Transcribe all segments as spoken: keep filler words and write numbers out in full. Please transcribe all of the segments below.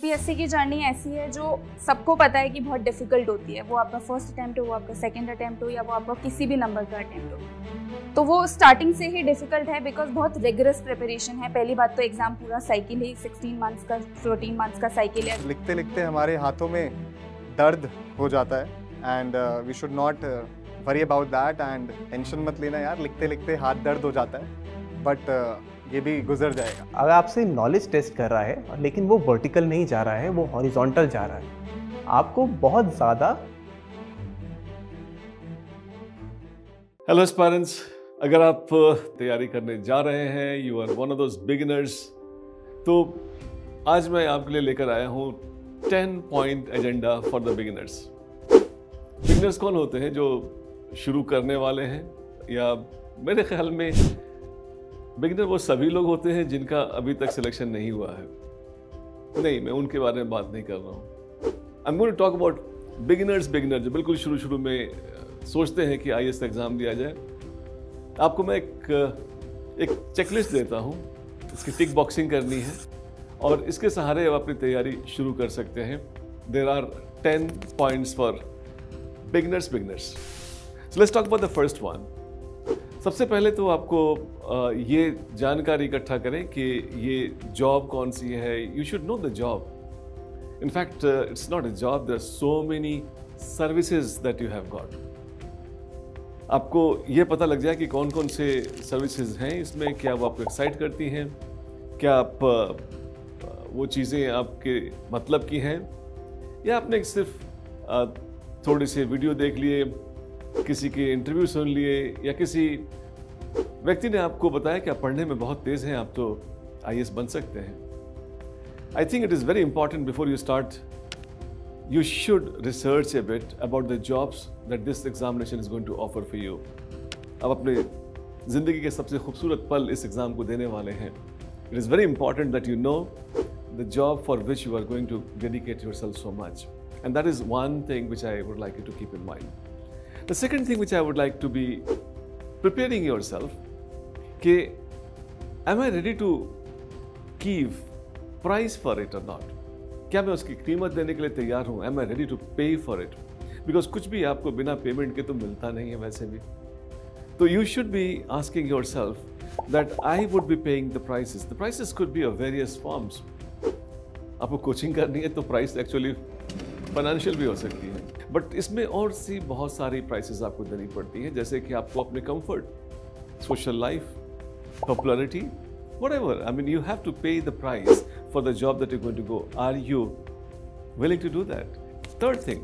UPSC की journey ऐसी है जो सबको पता है कि बहुत डिफिकल्ट होती है। वो आपका फर्स्ट अटैम्प्ट हो, वो आपका सेकंड अटैम्प्ट हो, या वो आपका किसी भी नंबर का अटैम्प्ट हो, तो वो स्टार्टिंग से ही डिफिकल्ट है बिकॉज बहुत रिगरस प्रिपरेशन है। पहली बात तो एग्जाम पूरा साइकिल ही सिक्सटीन मंथ्स का फोर्टीन मंथ्स का साइकिल है। लिखते लिखते हमारे हाथों में दर्द हो जाता है and we should not worry about that and tension मत लेना यार, लिखते लिखते हाथ दर्द हो जाता है बट uh, ये भी गुजर जाएगा। अगर आपसे नॉलेज टेस्ट कर रहा है लेकिन वो वर्टिकल नहीं जा रहा है, वो हॉरिजॉन्टल जा रहा है, आपको बहुत ज़्यादा। हेलो एस्पायरेंट्स, अगर आप तैयारी करने जा रहे हैं, you are one of those beginners, तो आज मैं आपके लिए लेकर आया हूँ ten point agenda for the beginners. Beginners कौन होते हैं? जो शुरू करने वाले हैं, या मेरे ख्याल में बिगिनर वो सभी लोग होते हैं जिनका अभी तक सिलेक्शन नहीं हुआ है। नहीं, मैं उनके बारे में बात नहीं कर रहा हूँ। I am going to talk about beginners beginner जो बिल्कुल शुरू शुरू में सोचते हैं कि आई ए एस एग्ज़ाम दिया जाए। आपको मैं एक एक चेकलिस्ट देता हूँ, इसकी टिक बॉक्सिंग करनी है और इसके सहारे आप अपनी तैयारी शुरू कर सकते हैं। There are ten points for beginners beginners. So let's talk about the first one. सबसे पहले तो आपको ये जानकारी इकट्ठा करें कि ये जॉब कौन सी है। You should know the job. In fact it's not a job, there are so many services that you have got. आपको ये पता लग जाए कि कौन कौन से सर्विसेज हैं इसमें, क्या वो आपको एक्साइट करती हैं, क्या आप वो चीज़ें आपके मतलब की हैं, या आपने सिर्फ थोड़ी सी वीडियो देख लिए, किसी के इंटरव्यू सुन लिए, या किसी व्यक्ति ने आपको बताया कि आप पढ़ने में बहुत तेज़ हैं, आप तो आई ए एस बन सकते हैं। I think it is very important before you start, you should research a bit about the jobs that this examination is going to offer for you. अब अपने ज़िंदगी के सबसे खूबसूरत पल इस एग्ज़ाम को देने वाले हैं। It is very important that you know the job for which you are going to dedicate yourself so much. And that is one thing which I would like you to keep in mind. The second thing which I would like to be preparing yourself, कि am I ready to give price for it or not? क्या मैं उसकी कीमत देने के लिए तैयार हूँ? Am I ready to pay for it? Because कुछ भी आपको बिना पेमेंट के तो मिलता नहीं है वैसे भी। तो you should be asking yourself that I would be paying the prices. The prices could be of various forms. आपको कोचिंग करनी है तो प्राइस एक्चुअली फाइनेंशियल भी हो सकती है, बट इसमें और सी बहुत सारी प्राइसेस आपको देनी पड़ती हैं, जैसे कि आपको अपने comfort, social life, popularity, whatever. I mean, you have to pay the price for the job that you're going to go. Are you willing to do that? Third thing,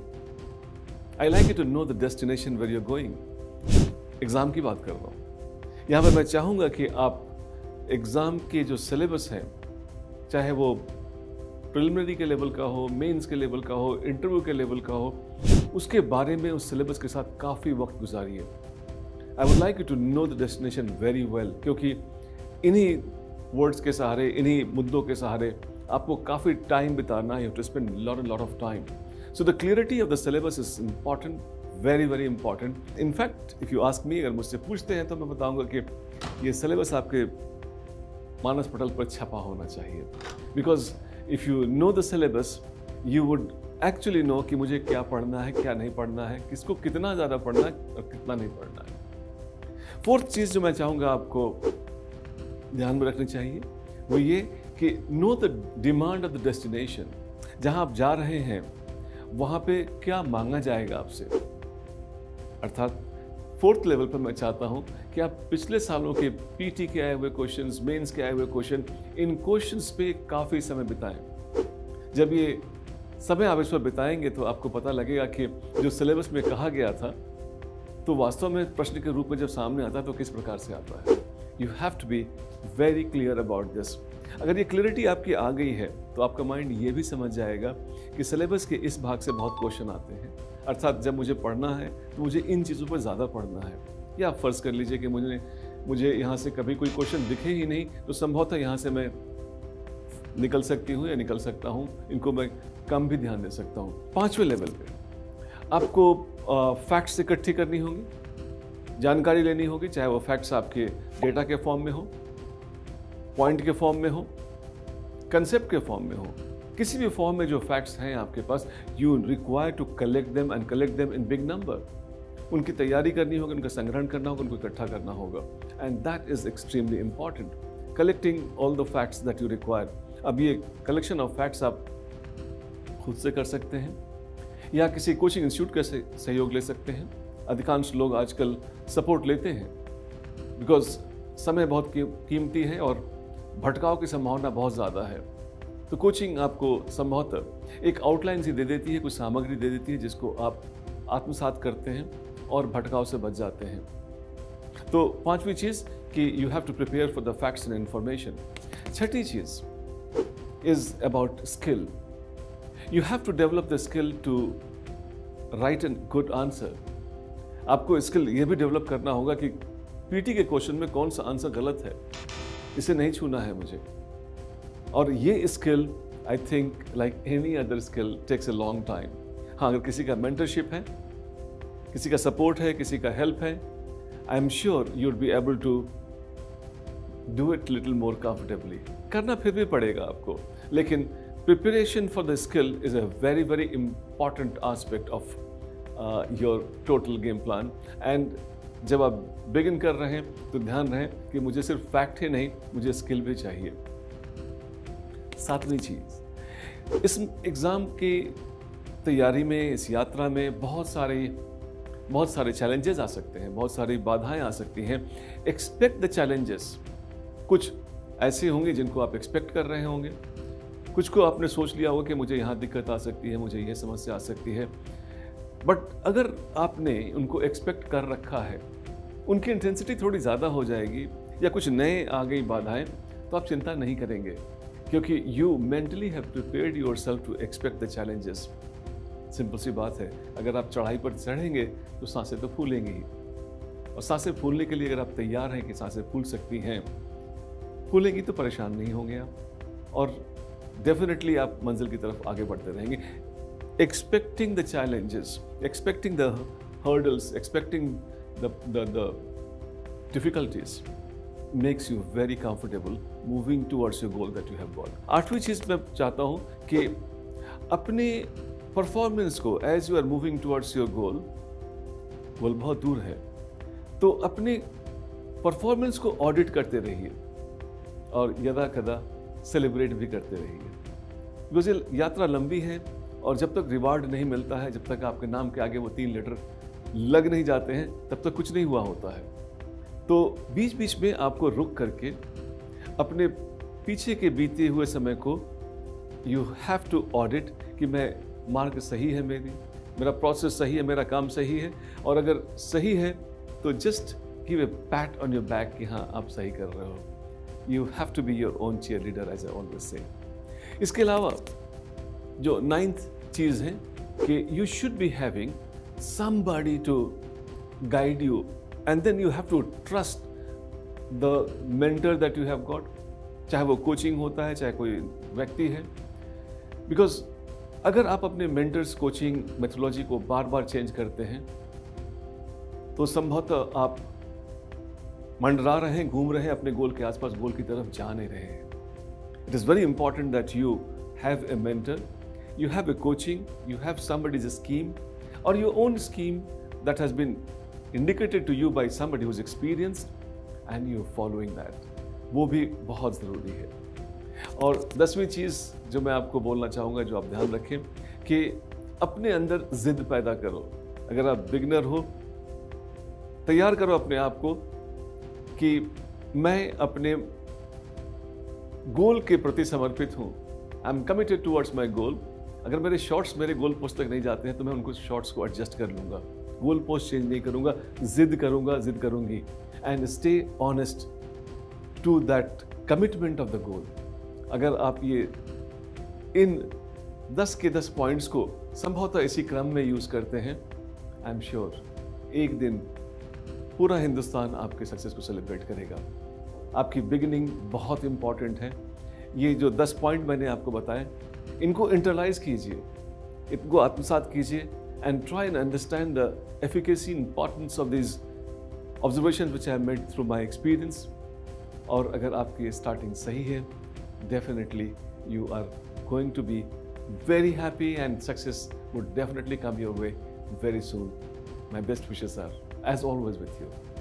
I like you to know the destination where you're going. Exam की बात कर रहा हूँ। यहाँ पर मैं चाहूँगा कि आप एग्ज़ाम के जो सिलेबस हैं, चाहे वो प्रिलिमिनरी के लेवल का हो, मेंस के लेवल का हो, इंटरव्यू के लेवल का हो, उसके बारे में उस सिलेबस के साथ काफ़ी वक्त गुजारिए। I would like you to know the destination very well, क्योंकि इन्हीं वर्ड्स के सहारे, इन्हीं मुद्दों के सहारे आपको काफ़ी टाइम बिताना है। You have to spend lot and lot of time. So the clarity of the syllabus is important, very very important. In fact if you ask me, अगर मुझसे पूछते हैं तो मैं बताऊंगा कि ये सिलेबस आपके मानस पटल पर छपा होना चाहिए। Because if you know the syllabus, you would actually know कि मुझे क्या पढ़ना है, क्या नहीं पढ़ना है, किसको कितना ज़्यादा पढ़ना है और कितना नहीं पढ़ना है। फोर्थ चीज़ जो मैं चाहूँगा आपको ध्यान में रखनी चाहिए वो ये कि know the demand of the destination. जहाँ आप जा रहे हैं वहाँ पे क्या मांगा जाएगा आपसे। अर्थात फोर्थ लेवल पर मैं चाहता हूँ कि आप पिछले सालों के पीटी के आए हुए क्वेश्चंस, मेंस के आए हुए क्वेश्चन, इन क्वेश्चंस पे काफ़ी समय बिताएं। जब ये समय आप इस पर बिताएंगे तो आपको पता लगेगा कि जो सिलेबस में कहा गया था तो वास्तव में प्रश्न के रूप में जब सामने आता है तो किस प्रकार से आता है। You have to be very clear about this. अगर ये क्लियरिटी आपकी आ गई है तो आपका माइंड ये भी समझ जाएगा कि सिलेबस के इस भाग से बहुत क्वेश्चन आते हैं, अर्थात जब मुझे पढ़ना है तो मुझे इन चीज़ों पर ज़्यादा पढ़ना है। या आप फ़र्ज़ कर लीजिए कि मुझे मुझे यहाँ से कभी कोई क्वेश्चन दिखे ही नहीं, तो संभवतः यहाँ से मैं निकल सकती हूँ या निकल सकता हूँ, इनको मैं कम भी ध्यान दे सकता हूँ। पाँचवें लेवल पे आपको फैक्ट्स इकट्ठी करनी होगी, जानकारी लेनी होगी, चाहे वो फैक्ट्स आपके डेटा के फॉर्म में हो, पॉइंट के फॉर्म में हो, कंसेप्ट के फॉर्म में हो, किसी भी फॉर्म में जो फैक्ट्स हैं आपके पास, you require to collect them and collect them in big number. उनकी तैयारी करनी होगी, उनका संग्रहण करना होगा, उनको इकट्ठा करना होगा, and that is extremely important. Collecting all the facts that you require. अब ये कलेक्शन ऑफ फैक्ट्स आप खुद से कर सकते हैं या किसी कोचिंग इंस्टीट्यूट का सहयोग ले सकते हैं। अधिकांश लोग आजकल सपोर्ट लेते हैं, बिकॉज समय बहुत कीमती है और भटकाव की संभावना बहुत ज़्यादा है। तो कोचिंग आपको संभवतः एक आउटलाइन सी दे देती है, कुछ सामग्री दे देती है जिसको आप आत्मसात करते हैं और भटकाव से बच जाते हैं। तो पांचवी चीज़ कि you have to prepare for the facts and information. छठी चीज़ is about skill. You have to develop the skill to write an good answer. आपको स्किल ये भी डेवलप करना होगा कि पीटी के क्वेश्चन में कौन सा आंसर गलत है, इसे नहीं छूना है मुझे। और ये skill I think like any other skill takes a long time. हाँ, अगर किसी का मेंटरशिप है, किसी का सपोर्ट है, किसी का हेल्प है, I am sure you would be able to do it little more comfortably. करना फिर भी पड़ेगा आपको, लेकिन preparation for the skill is a very very important aspect of your total game plan. And जब आप बिगिन कर रहे हैं तो ध्यान रहे कि मुझे सिर्फ फैक्ट ही नहीं, मुझे स्किल भी चाहिए। सातवीं चीज़, इस एग्ज़ाम की तैयारी में, इस यात्रा में बहुत सारे बहुत सारे चैलेंजेस आ सकते हैं, बहुत सारी बाधाएं आ सकती हैं। Expect the challenges. कुछ ऐसे होंगे जिनको आप एक्सपेक्ट कर रहे होंगे, कुछ को आपने सोच लिया होगा कि मुझे यहाँ दिक्कत आ सकती है, मुझे ये समस्या आ सकती है। बट अगर आपने उनको एक्सपेक्ट कर रखा है, उनकी इंटेंसिटी थोड़ी ज़्यादा हो जाएगी या कुछ नए आ गई बाधाएं, तो आप चिंता नहीं करेंगे, क्योंकि you mentally have prepared yourself to expect the challenges. Simple सी बात है, अगर आप चढ़ाई पर चढ़ेंगे तो सांसें तो फूलेंगी ही, और सांसें फूलने के लिए अगर आप तैयार हैं कि सांसें फूल सकती हैं, फूलेंगी तो परेशान नहीं होंगे आप, और डेफिनेटली आप मंजिल की तरफ आगे बढ़ते रहेंगे। Expecting the challenges, expecting the hurdles, expecting the, the, the difficulties makes you very comfortable moving towards your goal that you have got. आठवीं चीज़ मैं चाहता हूँ कि अपने परफॉर्मेंस को as you are moving towards your goal, गोल बहुत दूर है, तो अपने परफॉर्मेंस को ऑडिट करते रहिए और यदा कदा सेलिब्रेट भी करते रहिए, बिकॉज ये यात्रा लंबी है और जब तक रिवार्ड नहीं मिलता है, जब तक आपके नाम के आगे वो तीन लेटर लग नहीं जाते हैं, तब तक कुछ नहीं हुआ होता है। तो बीच बीच में आपको रुक करके अपने पीछे के बीते हुए समय को यू हैव टू ऑडिट कि मैं मार्ग सही है, मेरी मेरा प्रोसेस सही है, मेरा काम सही है, और अगर सही है तो just give a pat on your back कि हाँ आप सही कर रहे हो। You have to be your own cheerleader as I always say. इसके अलावा जो नाइन्थ चीज़ है कि you should be having somebody to guide you, and then you have to trust the mentor that you have got, चाहे वो coaching होता है, चाहे कोई व्यक्ति है। बिकॉज अगर आप अपने मेंटर्स, कोचिंग मेथोडोलॉजी को बार बार चेंज करते हैं तो संभवतः आप मंडरा रहे हैं, घूम रहे हैं अपने गोल के आसपास, गोल की तरफ जा नहीं रहे हैं। It is very important that you have a mentor, you have a coaching, you have somebody's scheme or your own scheme that has been indicated to you by somebody who's experienced and you're following that. वो भी बहुत ज़रूरी है। और दसवीं चीज़ जो मैं आपको बोलना चाहूँगा, जो आप ध्यान रखें, कि अपने अंदर जिद पैदा करो। अगर आप बिगनर हो, तैयार करो अपने आप को कि मैं अपने गोल के प्रति समर्पित हूँ। I am committed towards my goal. अगर मेरे शॉर्ट्स मेरे गोल पोस्ट तक नहीं जाते हैं तो मैं उनको शॉर्ट्स को एडजस्ट कर लूँगा, गोल पोस्ट चेंज नहीं करूँगा, जिद करूँगा, जिद करूँगी, and stay honest to that commitment of the goal. अगर आप ये इन दस के दस पॉइंट्स को संभवतः इसी क्रम में यूज़ करते हैं, आई एम श्योर एक दिन पूरा हिंदुस्तान आपके सक्सेस को सेलिब्रेट करेगा। आपकी बिगिनिंग बहुत इंपॉर्टेंट है। ये जो दस पॉइंट मैंने आपको बताए, इनको इंटरलाइज कीजिए, इनको आत्मसात कीजिए, and try and understand the efficacy importance of this observation which I have made through my experience. और अगर आपकी स्टार्टिंग सही है, definitely you are going to be very happy and success would definitely come your way very soon. My best wishes are, as always, with you.